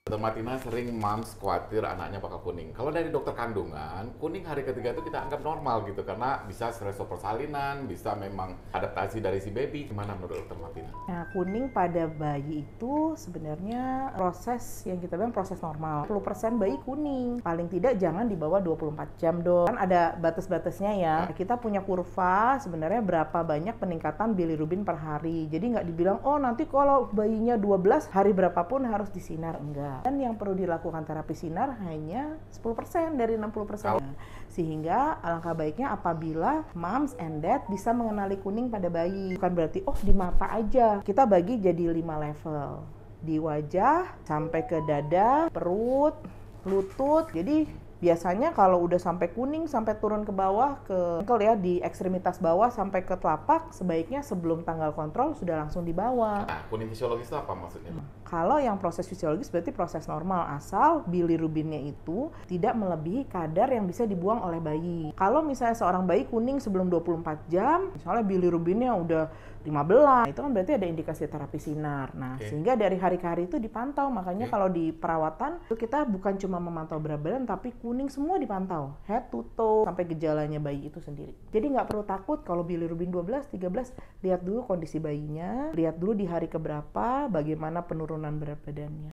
Dokter Martina sering moms khawatir anaknya bakal kuning. Kalau dari dokter kandungan, kuning hari ketiga itu kita anggap normal gitu karena bisa stresor persalinan, bisa memang adaptasi dari si baby. Gimana menurut dokter Martina? Nah, kuning pada bayi itu sebenarnya proses yang kita bilang proses normal. 10% bayi kuning. Paling tidak jangan di bawah 24 jam dong. Kan ada batas-batasnya ya. Kita punya kurva sebenarnya berapa banyak peningkatan bilirubin per hari. Jadi nggak dibilang, oh nanti kalau bayinya 12 hari berapapun harus disinar. Enggak. Dan yang perlu dilakukan terapi sinar hanya 10% dari 60%. Sehingga alangkah baiknya apabila moms and dad bisa mengenali kuning pada bayi. Bukan berarti, oh di mata aja. Kita bagi jadi 5 level. Di wajah, sampai ke dada, perut, lutut. Jadi biasanya kalau udah sampai kuning, sampai turun ke bawah, ke ankle ya, di ekstremitas bawah sampai ke telapak, sebaiknya sebelum tanggal kontrol sudah langsung dibawa. Nah, kuning fisiologis itu apa maksudnya? Kalau yang proses fisiologis berarti proses normal, asal bilirubinnya itu tidak melebihi kadar yang bisa dibuang oleh bayi. Kalau misalnya seorang bayi kuning sebelum 24 jam, misalnya bilirubinnya udah 15, itu kan berarti ada indikasi terapi sinar. Nah, sehingga dari hari ke hari itu dipantau. Makanya kalau di perawatan itu kita bukan cuma memantau berat badan, tapi kuning semua dipantau, head to toe, sampai gejalanya bayi itu sendiri. Jadi nggak perlu takut kalau bilirubin 12, 13, lihat dulu kondisi bayinya, lihat dulu di hari keberapa, bagaimana penurunan berat badannya.